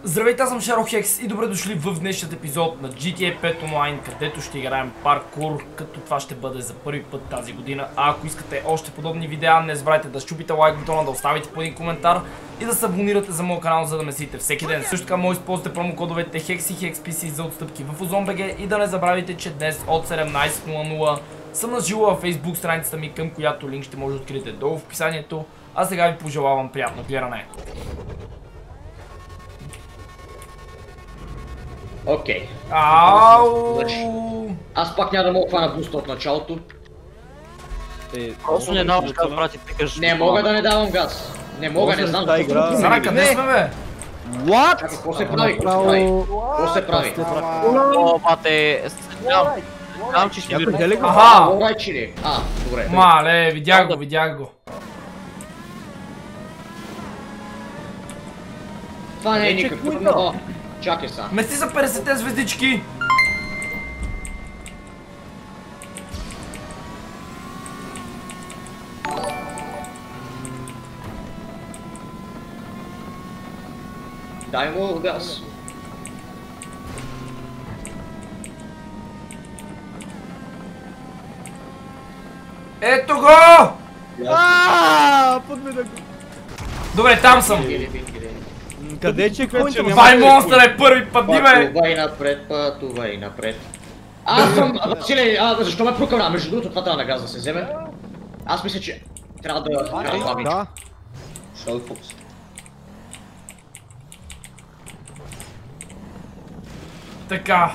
Здравейте, аз съм Шарохекс и добре дошли в днешният епизод на GTA 5 Online, където ще играем паркур, като това ще бъде за първи път тази година. А ако искате още подобни видеа, не забравяйте да щупите лайк бутона, да оставите по един коментар и да се абонирате за моят канал, за да ме следите всеки ден. Също така може да използвате промокодовете HEX и HEXPC за отстъпки в OZONBG и да не забравяйте, че днес от 17:00 съм на живо във Facebook страницата ми, към която линк ще може да откриете долу в описанието. А сега ви пожелавам приятно гледане. Окей. Ау! Аз пак няма да мога хвана буста от началото. Просто не даваш газ, брат, и пикаш. Не мога да не давам газ. Не мога, не знам. Сара, къде сме, бе? What? Чакай, какво се прави? Какво се прави? О, бате, знам, че ще видя. Аха! Орайчи ли? Добре. Мале, видях го. Това не е никакво. Чакай са. Мести за 50-те звездички! Дай му газ. Ето го! Подмина го. Добре, там съм. Къде че който няма? Вай монстър е първи път, бе! Пътувай напред. Аз съм... Василе, защо ме прокъвна? Между другото, това трябва на газ да се вземе. Аз мисля, че трябва да... Да. Така.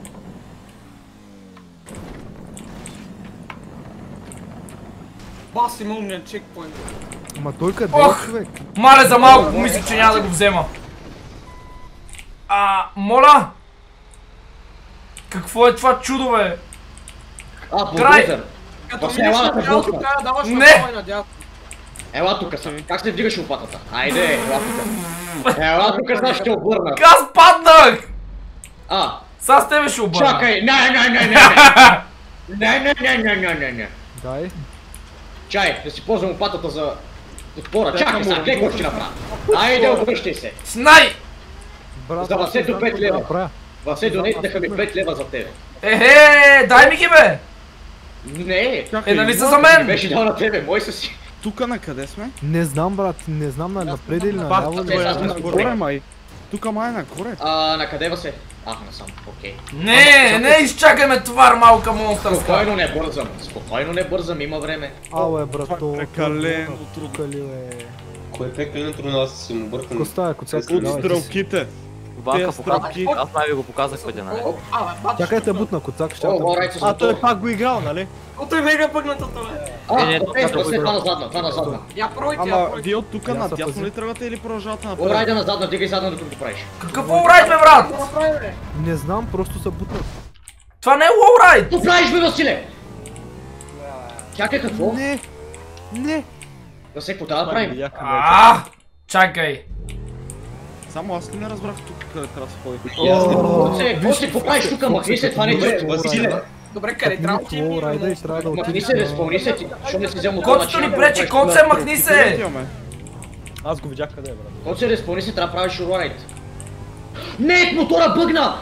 Максималният чекпоинт. Ма той къде е, Ох! човек? Мале, за малко помислих, че няма да го взема. Моля? Какво е това чудо, бе? Булдозер. Като После видиш ела на да дяло, блокна. тогава даваш Не. направо и надясно. Ела тука са. Как се вдигаш лопатата? Хайде, ела тука. Ела тука, сега ще обърна. Аз паднах! Сега с тебе ще обърна. Чакай, не. Дай. Чай, да си ползвам лопатата за отпора. Чакай сега, гледай какво ще направя. Айде, обръщай се. Снай! Брат, За Васето аз 5 лева. направя. Васе донетнаха ми 5 лева за тебе. Дай ми ги, бе! Не, Нали са за мен? беше дал на тебе, мой са си. Тука на къде сме? Не знам, брат, не знам напред или наляво. аз сме Нагоре май. Тука май нагоре. На къде Васе? Насам, окей. Не, изчакаме твар малка монстърска. Спокойно не бързам, има време. Ауе, брато. Прекалено Тука ли, бе? Кое е прекалено трудно, аз си му бъркам. Какво става, коцак? От стрелките. Банка показах, аз най ви го показах пътя, нали? Чакай те бутна, коцак, ще той пак го играл, нали? Ото е мега пъгнато това. Това назадна. Я пройте, Ама вие от тука надясно ли тръгвате или продължавате напред? Орайда назадна, дигай задна докато го правиш. Какъв лоурайд, бе, брат? Не знам, просто са бутна. Това не е лоурайд! Какво правиш, бе, Василе? Чакай, какво? Не. Да се, какво трябва да правим? Чакай. Само аз ли не разбрах тук къде трябва да се ходи? Какво правиш тук? Махни се, това не е. Василе! Добре, къде трябва да отидем? Лоурайда и трябва да Махни отидем. се, спомни се ти. Що не си взел мотора? Коцето ни пречи, Коце, махни се! Аз го видях къде е, брат. Коце, респомни се, трябва да правиш урайд. Не, мотора бъгна!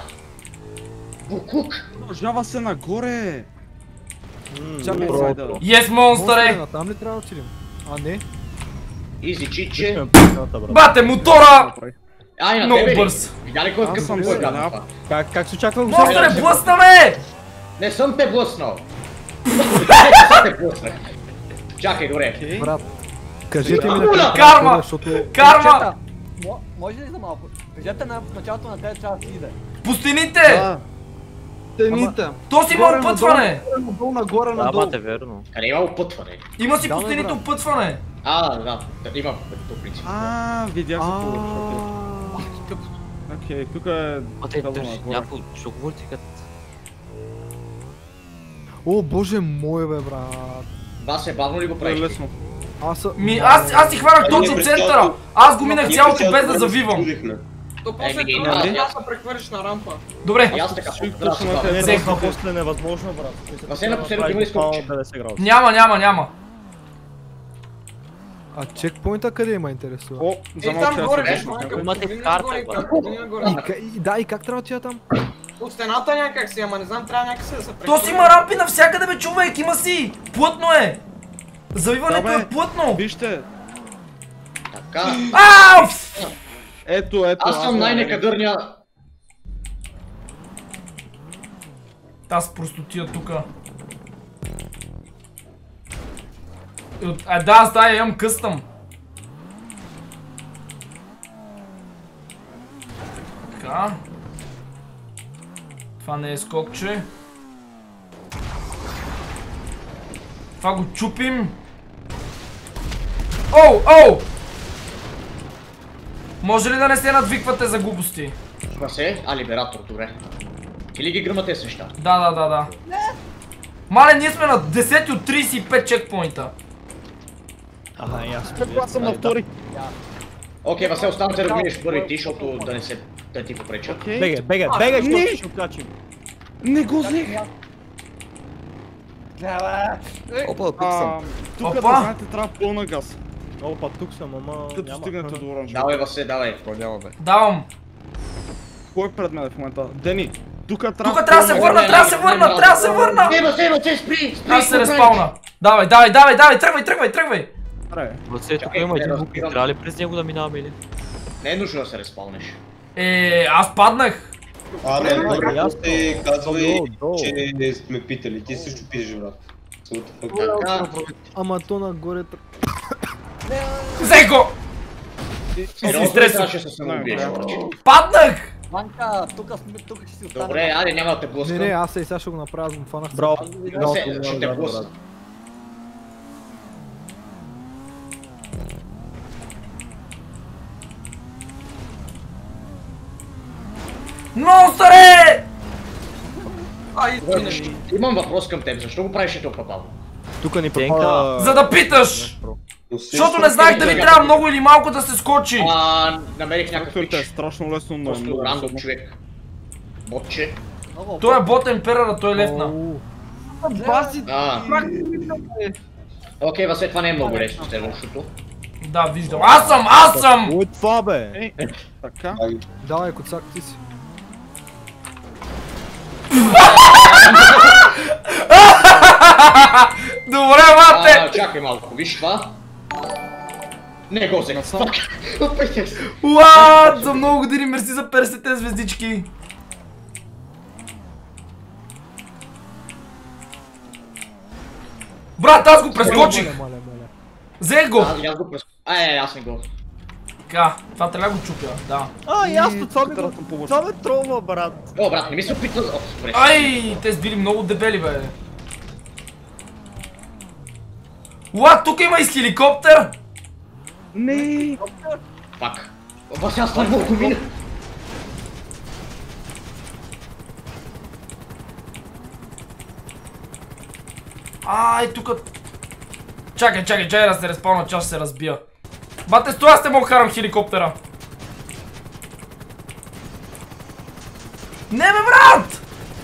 Букук! Продължава се нагоре! Чакай, Ес, монстъре! Там ли трябва да отидем? Не. Изи, чиче. Бате, мотора! На Много тебе ли? бърз. Видя ли кой Аз съм кой сега. Как се очаква го Монстъре, блъсна, бе! Не съм те блъснал. Не съм те блъснал. Чакай, добре. Брат, кажете ми Карма! защото... Карма! Може ли за малко? Кажете на началото на къде трябва да си иде. По стените! Тените. То си има опътване! Нагоре, Да, бате, верно. Къде има опътване? Има си по стените опътване! Да, има по принцип. Видях се по-лошо. Окей, тук е... Бате, държи, някой ще говорите като... О, боже мой, бе, брат. Васе, бавно ли го правиш? Лесно. Аз си хванах точно центъра! Аз го минах цялото без да завивам! То после ги, трябва да се прехвърлиш на рампа. Добре. И аз така. Взех. После невъзможно, брат. Васе, напоследък има ли скочи? Няма. А чекпоинта къде има интересува? О, за малко там ще горе, я виж, майка. Имате Винаги карта, горе, брат. винаги нагоре. Да, и как трябва да отида там? От стената някак си, ама не знам, трябва някак си да се То прехвърли. си има рампи навсякъде, бе, човек, има си! Плътно е! Завиването Да, бе. е плътно! Вижте, Така. Ау! ето. Аз съм най-некадърния. Аз простотия тука. Да, аз да, имам къстъм. Така. Това не е скокче. Това го чупим. Оу! Може ли да не се надвиквате за глупости? Ма се, либератор, добре. Или ги гръмате с неща. Да. Мале, ние сме на 10 от 35 чекпоинта. Ага, и аз. Аз съм на втори. Окей, Васел, останете да минеш първи ти, защото да ти попречат. Окей. Бегай, защото ще окачим. Не го взех. Опа, тук съм. Тук да Опа. знаете, трябва пълна газ. Опа, тук съм, ама Като няма. стигнете до оранжево. Давай, Васе, давай. Давам. Кой е пред мен в момента? Дени, тук трябва... Тук трябва да се върна, трябва да се върна! Васе, спри! Аз се респауна. Давай, тръгвай! Добре. Въобще, тук Чакай, има един да бук, разбирам. трябва ли през него да минаваме или? Не е нужно да се респаунеш. Аз паднах. Не, първо ясно. те казвай, Долу. че сме питали. Ти също пишеш, брат. Така, Ама то нагоре... Взех го! сериозно стресов. трябваше да се самоубиеш. Паднах! Ванка, тук ще си остане. Добре, айде, няма да те Не, блъскам. аз сега ще го направя, аз го фанах. Браво. Васе, ще те блъскам. Монстъре! Имам въпрос към теб, защо го правиш толкова бавно? Тук ни Тенка. попада... За да питаш! Защото не знаех дали трябва много или малко да се скочи. Намерих някакъв Структурите е пич. страшно лесно, но е Просто много рандом трудно. човек. Ботче. Той е бот емперъра, той е лефна. Окей, Васе, това не е много лесно, с лошото. Да, виждам. Аз съм! Кой е това, бе? Така. Давай, коцак, ти си. Добре, мате! Чакай малко, виж това. Не го взех. Фак. Опитах се. Уаат! За много години мерси за 50 звездички. Брат, аз го прескочих! Моля. Взех го! Аз го прескочих. Аз не го. Така, това трябва да го чупя, да. Ясно, това ме Трябва да помогна. това ме тролва, брат. О, брат, не ми се опитва. Добре. Ай, те били много дебели, бе. Уа, тук има и с хеликоптер! Не. Пак. Васе, аз това не мога да мина. Ай, тук. Чакай да се респауна, че аз ще се разбия. Бате, стой, аз не мога да карам хеликоптера. Не, бе, брат!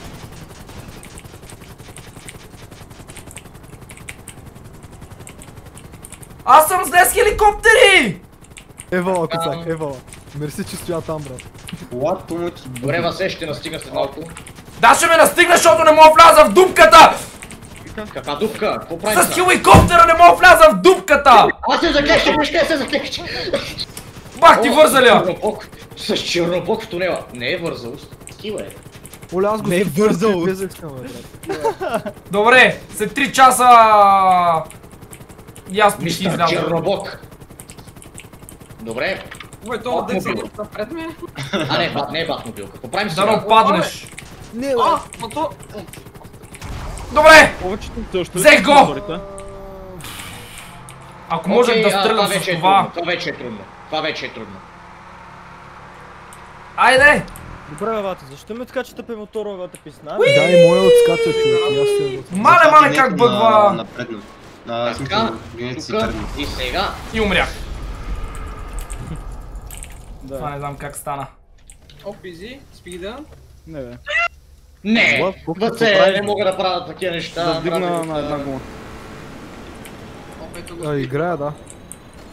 Аз съм зле с хеликоптери! Евала, коцак, евала. Мерси, че стоя там, брат. What too much? Добре, Васе, ще настигна след малко. Да, ще ме настигна, защото не мога вляза в дупката! Каква дупка? Какво правим С хеликоптера не мога вляза в дупката! Аз се заклеща, виж къде се заклеща. Бах ти вързаля! С чернобок в тунела. Не е вързал. Скива е. Оля, аз го Не е вързал. Безех съм, бе, брат. Добре, след 3 часа... И аз почти Мистер излязох. Чернобок. Добре. Бе, това деца пред мен. Не е батмобилка. Поправим Да не паднеш. Не, бе. Но то... Добре! Повечето също. Взех го! моторите. Ако можех да стрелям с това... Това вече е трудно. Айде! Добре, бе, бате, защо ме така, че тъпи моторовата писна? Да, и моя отскача, човек. И аз се... Мале, как бъгва! Напредно. На Така, смисъл, генете си тук предно. и сега. И умрях. Да. Това не знам как стана. Опизи, спида. Не, бе. Не! Какво Въце, правиш? не мога да правя такива неща. Да вдигна брат, на една гума. Опето го А, играя, да.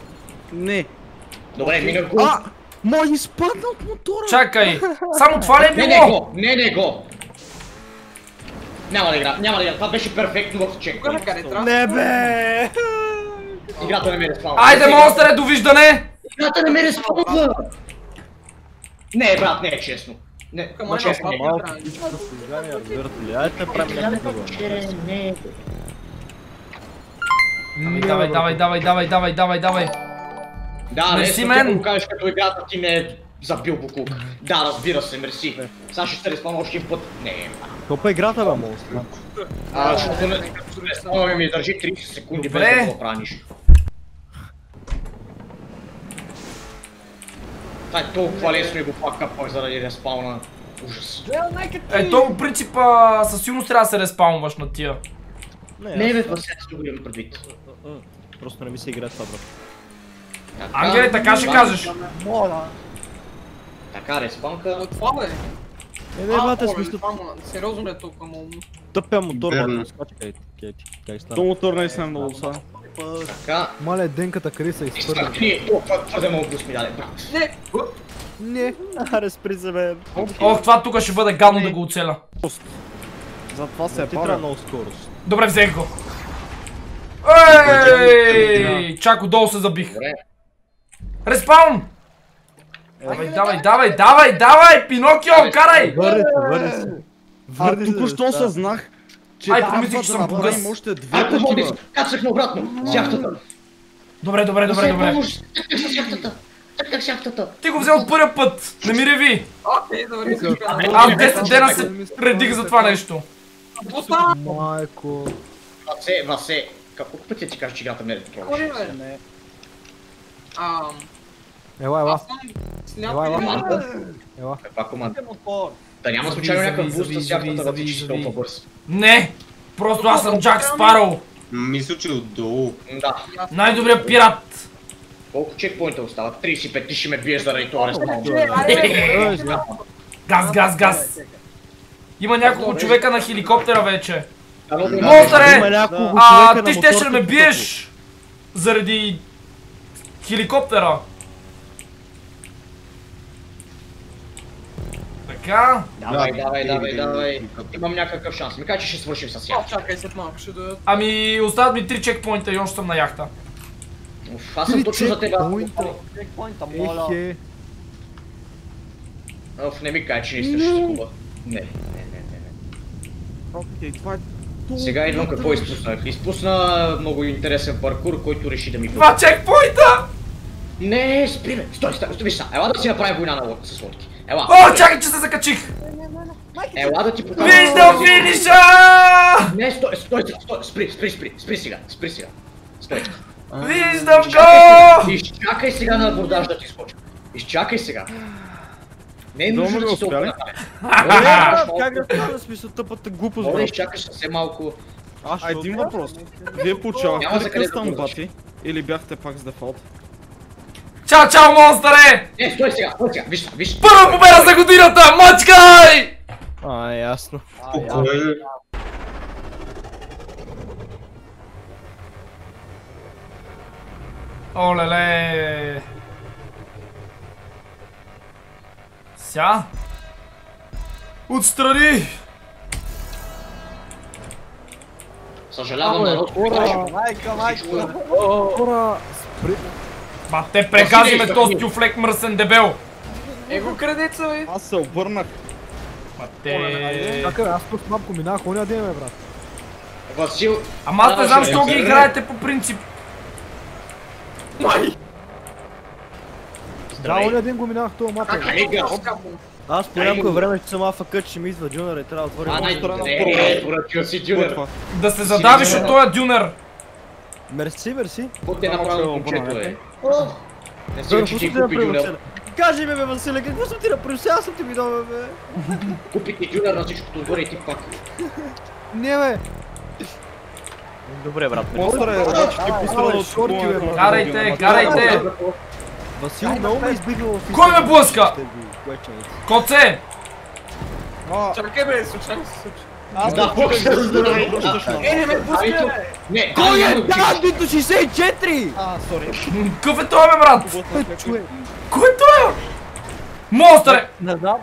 Не. Добре, минах го. Мой изпадна от мотора. Чакай, само това ли е Не било? го, не го. Няма да игра. Това беше перфектно в чек. Кога на къде трябва? Не бе! Играта не ме респаунва. Айде, монстър, довиждане! Играта не ме респаунва! Не, брат, не е честно. Не, Към ма честно. една Малко трябва. искам да се изгане, разбирате ли? Айде правим някакво друго. Давай. Да, Мерси, не, мен. ще го кажеш като играта ти не е забил буклук. Да, разбира се, мерси. Сега ще се респаунва още един път. Не, Топа играта бе, монстър. защото не респаунва ми държи 30 секунди без Добре. да го правиш. Това е толкова лесно и го факапах заради респауна. Ужас. Ето, по принцип, със сигурност трябва да се респаунваш на тия. Не бе, това сега ще го имам предвид. Просто не ми се играе това, брат. Ангеле, така ще кажеш. Така, респаунка. От това бе. Не, брате, смисъл. Сериозно ли е толкова много? Тъпия мотор, Верно. брат. Скачай, кай То стана. мотор наистина е много са. Така. Мале, денката къде са изпърна? Изтъкни, твърде много плюс ми даде, брат. Не! Не. Аре, спри се, бе. Ох, това тук ще бъде гадно да го оцеля. Затова се е Ти трябва пара. Много скорост. Добре, взех го. Ей! Чак отдолу се забих. Добре. Респаун! Давай, Пинокио, карай! Върни се. Току-що съзнах, че Ай, трябва помислих, че съм да направим погъс. още две Ако води, такива. кацах на обратно, с яхтата. Добре. Тъкнах с яхтата. Тъкнах с яхтата. Ти го взе от първия път, не ми реви. Окей, добре, всичко. Аз 10 дена се редих за това нещо. Остава! Майко. Васе, колко пъти ти кажеш, че играта не е Кой такова? бе? Ела. Аз съм сляп или Команда? Ела. Каква команда? Мотор. Да няма случайно някакъв зави, буст с яхтата да зави, тичиш зави. толкова бърз. Не! Просто аз съм Джак Спароу. Мисля, че отдолу. Да. Най-добрият пират. Колко чекпоинта остават? 35, ти ще ме биеш заради това респаун. Газ. Има няколко човека на хеликоптера вече. Монстър Монстъре! Има няколко А, човека ти на щеше да ме моторката биеш заради хеликоптера. Така. Давай. Имам някакъв шанс. Ми кажа, че ще свършим с яхта. Чакай, след малко ще дойдат. Ами, остават ми 3 чекпоинта и още съм на яхта. Аз съм точно за теб. Чекпоинта, моля. Ехе. Не ми кажа, че наистина ще скуба. Не. Окей, това е Сега идвам какво изпуснах. Изпусна много интересен паркур, който реши да ми бъде. 2 чекпоинта! Не, спри бе! Стой, виж са, ела да си направим война на лодка с лодки. Ела. О, чакай, че се закачих! Ела да ти покажа. Виждам финиша! Не, стой, спри сега. Стой. Виждам го! Изчакай сега на абордаж да ти скоча. Изчакай сега. Не е нужно да си толкова направим. Как да стана смисъл тъпата глупост, Моля, брат? изчакай съвсем малко. А един въпрос. Вие получавахте Няма за ли къде да къстъм бързаш. бати? Или бяхте пак с дефолт? Чао, монстъре! Не, стой сега, виж. Първа победа за годината! Мачкай! Ясно. Спокойно. Олеле! Ся? Отстрани! Съжалявам, народ. Майка. Хора, спри. Ба, те прегази ме този тюфлек мръсен дебел! Его кредица, бе! Аз се обърнах. Ба, те... Чакай, аз тук малко минах, оня ден, бе, брат. Васил. Ама аз не знам, що ги играете по принцип. Да, оня ден го минах това мапа. Аз по някое време ще съм АФК, че ми идва Джунър и трябва да отворим монстъра на Не, поръчил си дюнер. Да се задавиш от този дюнер. Мерси. Какво ти е направил момчето, бе? Не си Какво че ти ти купи дюнер. направи? Кажи ми, бе, Василе, какво съм ти направил? Сега съм ти ми дал, бе. Купи ти дюнер на всичкото отгоре и ти пак. Не, бе. Добре, брат. Монстър е, обаче ти пострада от шорти, бе, брат. Карайте! Васил много ме избигна в Кой ме блъска? Коце! Чакай, бе, случайно се случи. Да, Фокс ще разговори. Не ме пускай, бе! Не, Кой е няма да Дандито 64? Какъв е той, бе, брат? Човек. Кой е той? Монстър е! Не знам.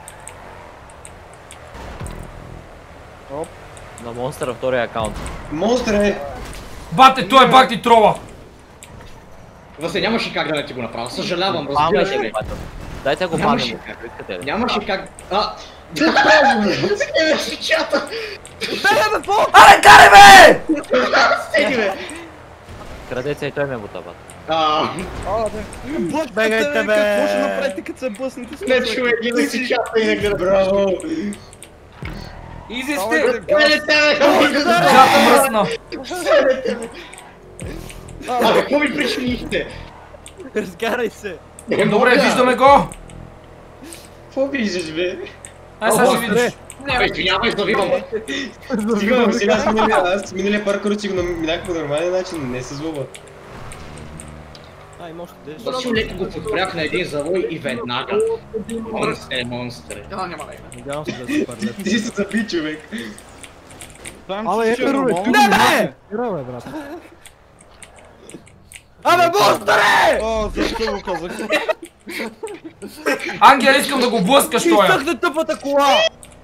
На Монстъра втория акаунт. Монстър е! Бате, той е бак ти трола! Васе, нямаше как да не ти го направя. Съжалявам, Бамбе разбираш ще ли? го патя. Дайте го Нямаше бамбе, как. искате ли? Нямаше как... Не си чата! Аре, карай, бе! Стеги, бе! Крадеца и той ме бута, бат. Бегайте, бе! Какво ще направите, като се блъснете с Не човек, не си чата и не гледа. Браво! Изи сте! Жата мръсна! А, какво ми причинихте? Разгарай се. Не Добре, мога. виждаме го! Какво виждаш, бе? Ай, сега ще видиш. Абе, извинявай, завивам. Стигам, сега аз миналия паркур си го минах по нормален начин, не се злоба. Ай, може да Васил леко го подпрях на един завой и веднага. Монстър. Да, няма да има. Надявам се да се парлят. Ти се заби, човек. Абе, Емперо, бе, Не, бе! Емперо, бе, брат. Абе, Монстъре! О, защо го казах? Ангел, искам да го блъскаш тоя! Изтъхна тъпата кола!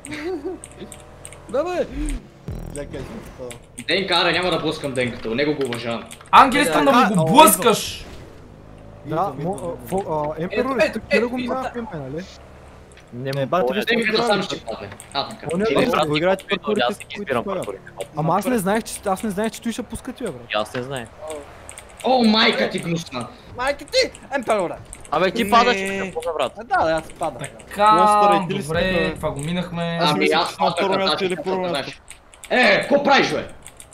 Да, бе! Чакай, Денка, аре, няма да блъскам Денката, него го уважавам. Ангел, искам да му го блъскаш! Да, Емперо, Ето, ти да го ето, минахме, нали? Не, бати, боля, Денката сам ще падне. А, така. Он е Чили. брат, го играете аз паркурите, ги които избирам правят. паркурите. Ама аз не знаех, че той ще пуска тия, брат. И аз не знае. О, майка ти гнусна. Майка ти! Емперора! Абе, ти падаш, какво брат? Да, аз падам. Така, иди ли си добре, тук, бе? това го минахме. Ами мисля, аз че на второ място или първо знаеш. място. Какво правиш, бе?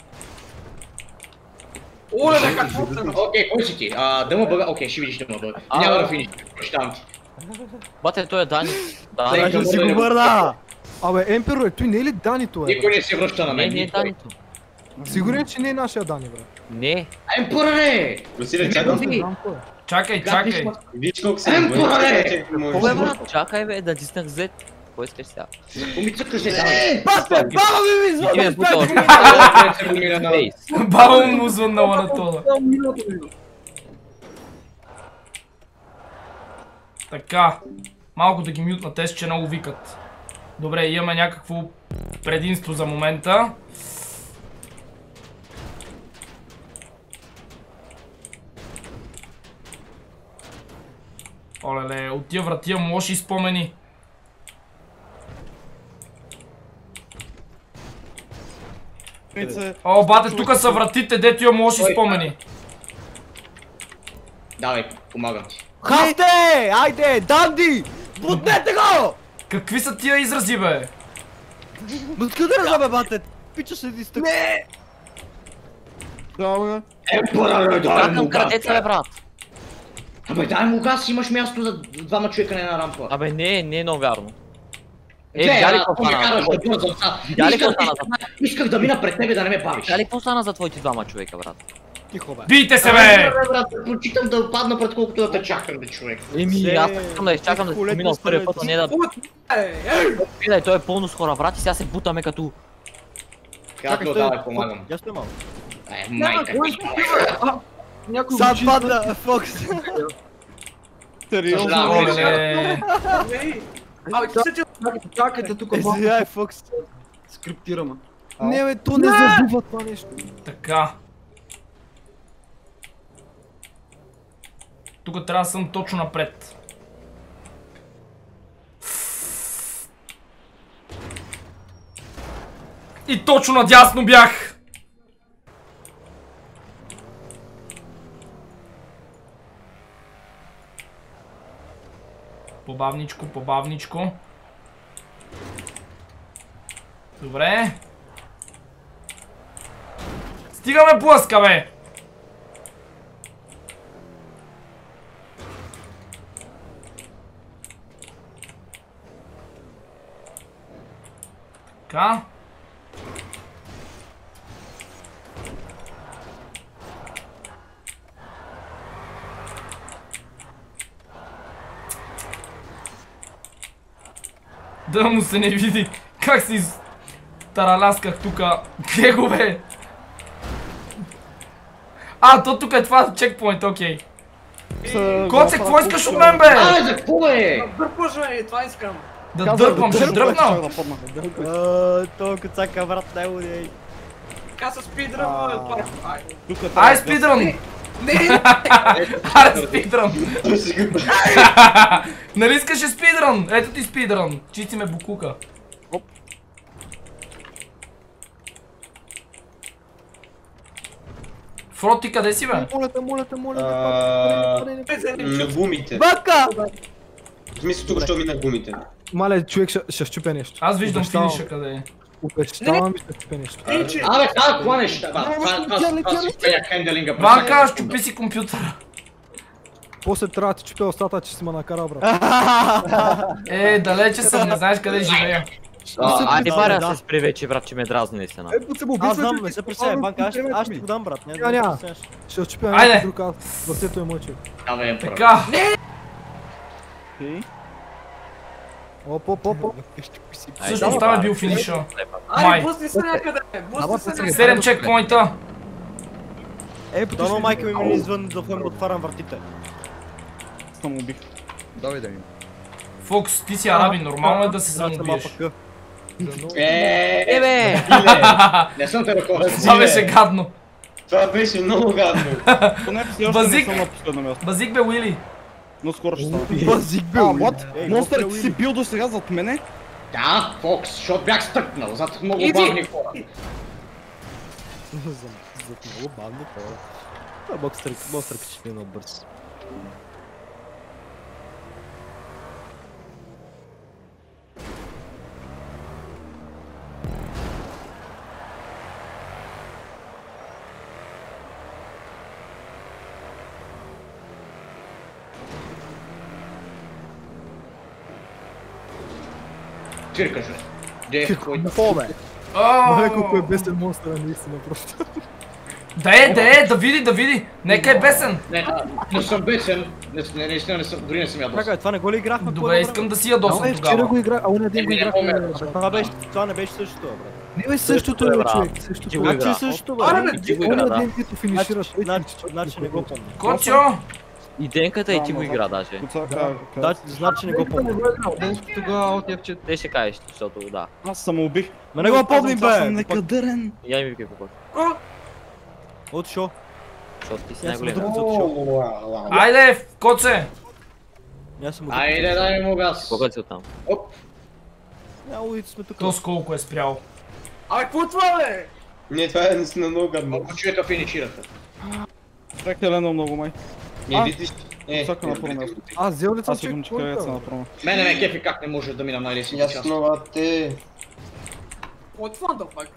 Оле, да какво се Окей, кой си ти? Дъма бъга, окей, ще видиш дъма бъга. Няма да финиш, прощавам ти. Бате, той е Дани. Сега Даже си го върна! Абе, Емперо, той не е ли Данито, бе? Никой не се връща на Не, мен. не е никой. Данито. Сигурен, че не е нашия Дани, брат. Не. Емпораре! Василе, чакам. Не, Знам кой е. Чакай, чакай. Виж колко си. Емпораре! Кое, брат? Чакай, бе, да тиснах Z. Кой искаш сега? Умица къде давай. Бате, баба ми ми Ти ме звънна! бута още. Се го мина на... Фейс. Баба му звъннала на това. Така. Малко да ги мютна тест, че много викат. Добре, имаме някакво предимство за момента. Олеле, от тия врати имам лоши спомени. О, бате, тука са вратите, дето имам лоши спомени. Давай, помагам ти. Хасте! Айде, Данди! Бутнете го! Какви са тия изрази, бе? Ма къде да бе, бате? Пича се дистък. Не! Емпораре, дай му Чакам газ. крадеца, бе, брат. Абе, дай му газ, имаш място за двама човека на една рампа. Абе, не е много вярно. Гледай, видя ли ако какво ме стана? караш да бързам са. Видя ли какво стана? Исках да мина пред тебе, да не ме бавиш. Видя ли какво стана за твоите двама човека, брат? Тихо, бе. Бийте се, бе! Брат, предпочитам да падна пред колкото да те чакам, бе, човек. Еми, аз искам да изчакам да си помина от първия път, а не да... Видай, той е пълно с хора, брат, и сега се бутаме като... Както давай, помагам. Я ще малко. Майка ти. Някой Сам учи. падна, Фокс. Съжалявам, Оле, Абе, чакайте тук малко. Извиняй, Фокс. Скриптираме. Не, бе, то не забива това нещо. така. Тук трябва да съм точно напред. И точно надясно бях! Побавничко, побавничко. Добре. Стигаме блъска, бе! Така. Да му се не види как си таралясках тука. Где го бе? А, то тук е това чекпоинт, окей. Коце, какво искаш от мен бе? Абе, за какво е? Дърпаш ме, това искам. Да дърпам, ще дръпна. То куцака, брат, не уди. Така се спидрам, Ай, спидрън! Не! Аре, спидрън! Нали искаше спидрън? Ето ти спидрън. Чисти ме букука. Фрод, ти къде си бе? Моля те. На гумите. Бака! В смисъл тук, що ми на гумите. Мале, човек ще щупя нещо. Аз виждам финиша къде е. Обещавам ви, ще щупя нещо. Абе, това нещо. Това си пея хенделинга. Ванка, щупи си компютъра. После трябва да ти чупя устата, че си ме накара, брат. Далече съм, не знаеш къде живея. Айде баря се спри вече, брат, че ме дразни наистина. Аз знам, не се пресея, банка, аз ще го дам, брат. Няма. Ще щупя Айде. нещо друг, аз върсето е мъче. Абе, Така. Оп. Всъщност там е бил финиша. Айде, Май. бусни се някъде! Бусни се някъде! 7 чекпоинта. Дано майка ми ме извън да ходим да отварям вратите. Само убих. Давай да ми. Фокс, ти си араби, нормално е да се самоубиеш. Бе! Не съм те ръководил. Това беше гадно. Това беше много гадно. Поне все още не съм на последно място. Базик бе, Уили. Но скоро ще стана. Базик бил. Монстър, ти си бил до сега зад мене? Да, Фокс, защото бях стъкнал зад много Иди. бавни хора. За много бавни хора. Монстър качи ми много бърз. Циркаш, бе. Де, кой? Мале, колко е бесен монстъра, наистина просто. Да види. Нека е бесен. Не съм бесен. Наистина не съм, дори не съм ядосен. Чакай, това не го ли играхме? Добре, искам да си ядосам Вчера тогава. го игра, а он един го Не играхме. помня. Това не беше същото, брат. Не бе, същото е, човек. Ти Същото го е. игра. Същото, Аре, брат. бе, Ти го Он игра, да. един, който финишираш. Значи не го помня. Коцо! И Денката и ти го игра даже. Значи не го помня. Тогава отив, че... Те ще кажеш, защото да. Аз съм убих. Ма не го помним, Аз съм бе! некадърен. Я ми викай какво. От шо? Защото ти си Аз съм най-голем. друг от шо. Айде, коце! Аз съм Айде, дай му газ. Кога си оттам? Няма улица сме тук. То с колко е спрял. Абе, какво е това, бе? Не, това е наистина много гадно. Колко човека финишираха. Чакайте Лено много май. Не, видиш. Всяка на първо място. Аз взел ли съм Аз сигурно, че където на първо. Мене ме кефи как не може да мина най-лесните части. Ясно, а те. What the fuck?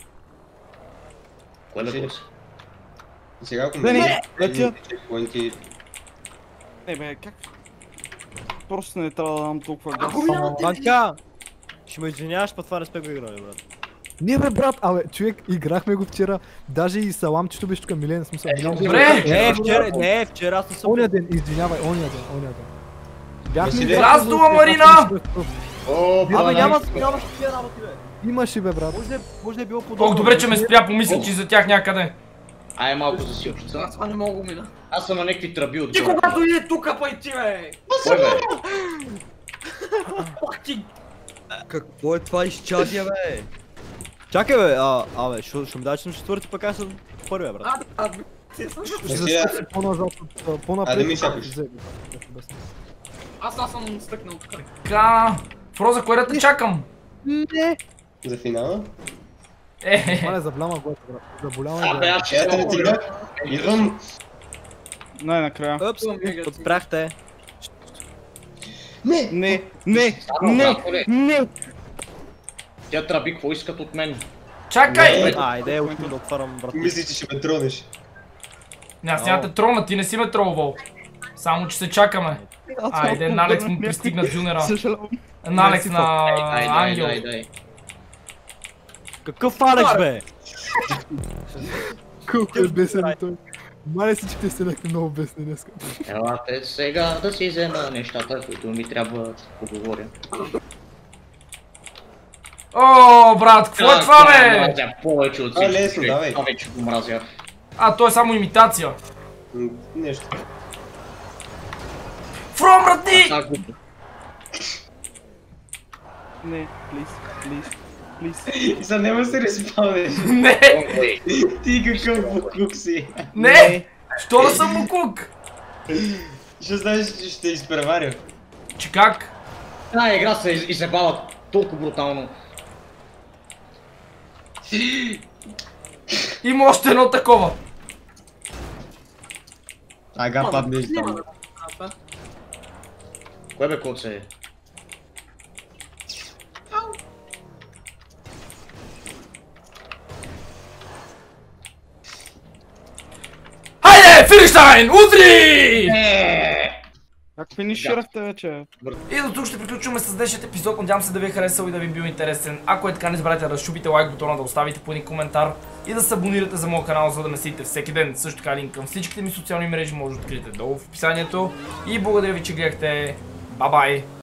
Кое да Сега ако Не, летя. чекпоинти. Не бе, как? Просто не трябва да дам толкова газ. Банка! Ще ме извиняваш, па това не сме го играли, брат. Не бе, брат, абе, човек, играхме го вчера. Даже и саламчето беше тук, Милен, смисъл. Добре! Вчера аз не съм... Оня ден, извинявай, оня ден. Бяхме... Раздула, Марина! Абе, няма такива работи, бе. Имаше, бе, брат. Може да е било подобно. Ох, добре, че ме спря, помислих, че за тях някъде. Ай, малко за силчица. Аз това не мога да мина. Аз съм на някакви тръби Ти отгоре. когато иде тука, па и ти, бе! Кой бе? Fucking... Какво е това изчадие, бе? Чакай, бе, абе, ще ми дадеш на четвърти, пък аз съм първия, брат. По-назад, Айде по-напред. ми чакаш. Аз съм стъкнал тук. Така... Фроза, кое да те чакам? За финала? Мале, заболяма главата, брат. Заболяма Абе, главата. аз ще Ето да ти бе. Идвам. Най-накрая. Упс, подспряхте. Не. Тя тръби, какво искат от мен? Чакай! Айде, отивам да отварям врата. Мисли, че ще ме тронеш. Аз няма те тролна, ти не си ме тролвал. Само, че се чакаме. Айде, на Алекс му пристигна дюнера. На Алекс на Ангел. Дай. Какъв Алекс, бе? Колко е бесен той. Мале, всичките сте някакви много бесни днеска. Елате сега да си взема нещата, които ми трябва да поговоря. О, брат, какво е това, бе? Мразя повече от всички. лесно, давай. Това вече го мразя. А, то е само имитация. Нещо. Фром, брати! Не, плиз. И сега няма да се респаунеш. Не, Ти какъв буклук си. не! Що да съм мукук? Ще знаеш, че ще изпреваря. Че как? Тая игра се изебава толкова брутално. Има още едно такова. Ага, паднеш там. Кое бе коце? Хайде, фиништайн! Удри! Как финиширахте вече? И до тук ще приключваме с днешният епизод. Надявам се да ви е харесал и да ви е бил интересен. Ако е така, не забравяйте да разчупите лайк бутона, да оставите по един коментар и да се абонирате за моя канал, за да не следите всеки ден. Също така линк към всичките ми социални мрежи може да откриете долу в описанието. И благодаря ви, че гледахте. Бай-бай!